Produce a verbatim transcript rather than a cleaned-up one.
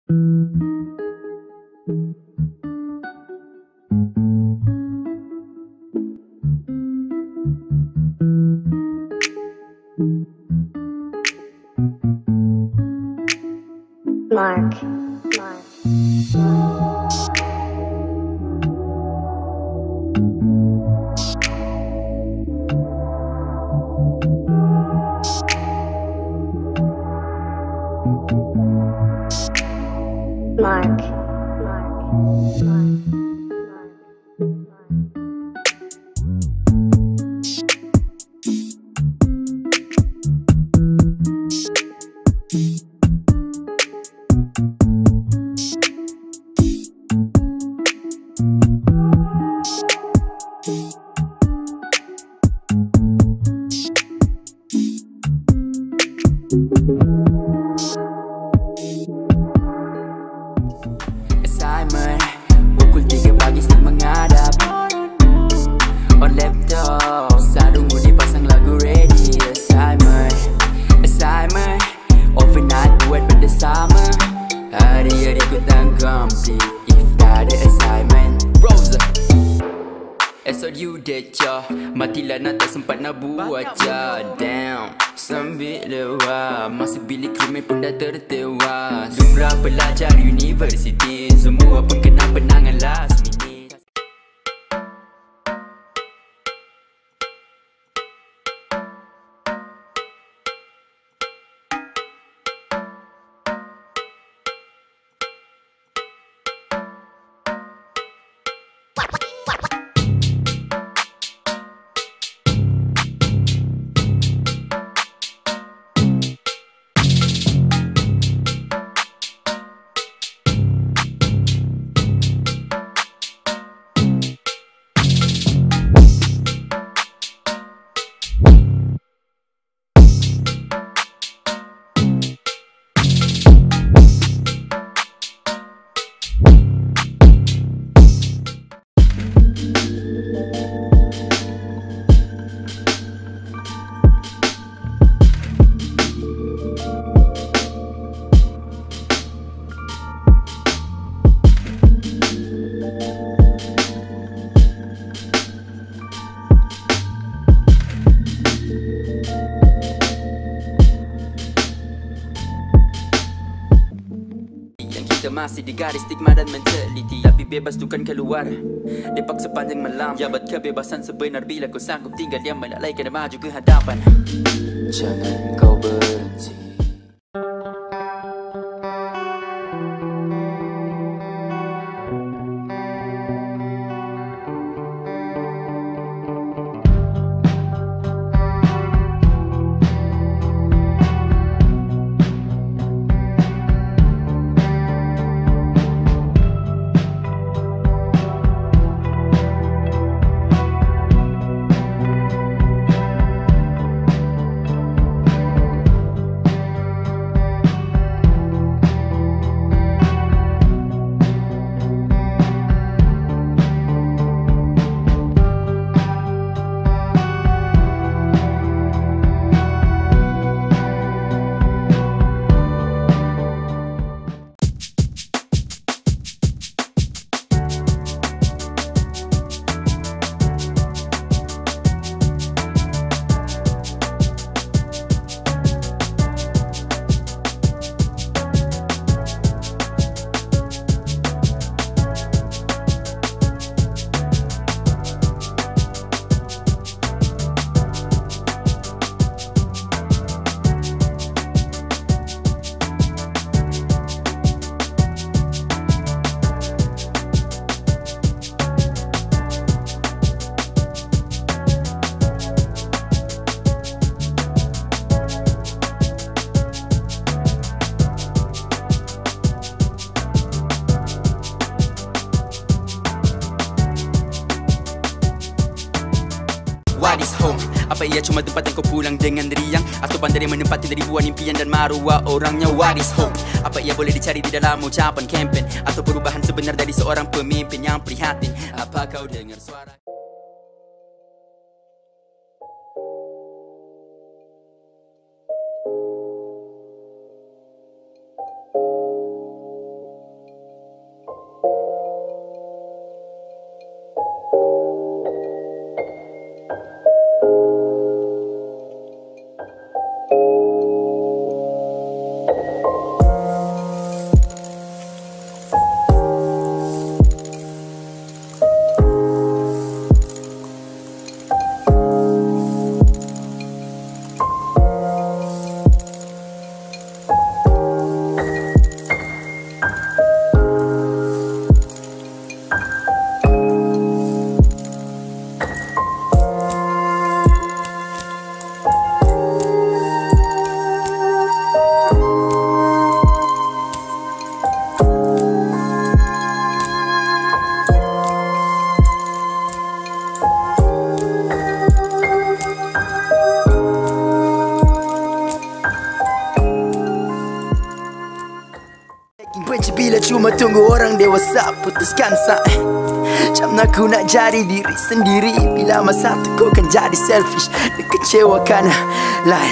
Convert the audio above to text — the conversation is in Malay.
Mark. Mark. Mark. Mark. Mark. Assignment pukul tiga pagi sedang menghadap on laptop, sarung hoodie pasang lagu ready. Assignment, assignment overnight buat benda sama. Hari-hari ku tak complete if tak ada assignment. Rose esok due date ya, matilah nak tak sempat nak buat ya. Damn, sambil lewat masa bilik krimen pun dah tertewas. Lumrah pelajar universiti, semua pun kena penangan last minute. Kita masih di garis stigma dan mentality, tapi bebas tukar keluar depak sepanjang malam. Jabat kebebasan sebenar bila kau sanggup tinggal diam, melalaikan dan maju ke hadapan. Jangan kau berhenti. What is home? Apa ia cuma tempat yang kau pulang dengan riang, atau pandai menempati ribuan impian dan maruah orangnya? What is hope? Apa ia boleh dicari di dalam ucapan kempen, atau perubahan sebenar dari seorang pemimpin yang prihatin? Apa kau dengar suara? Benci bila cuma tunggu orang dewasa putuskan sah. Macam aku nak jadi diri sendiri. Bila masa tu kau kan jadi selfish dan kecewakan lain.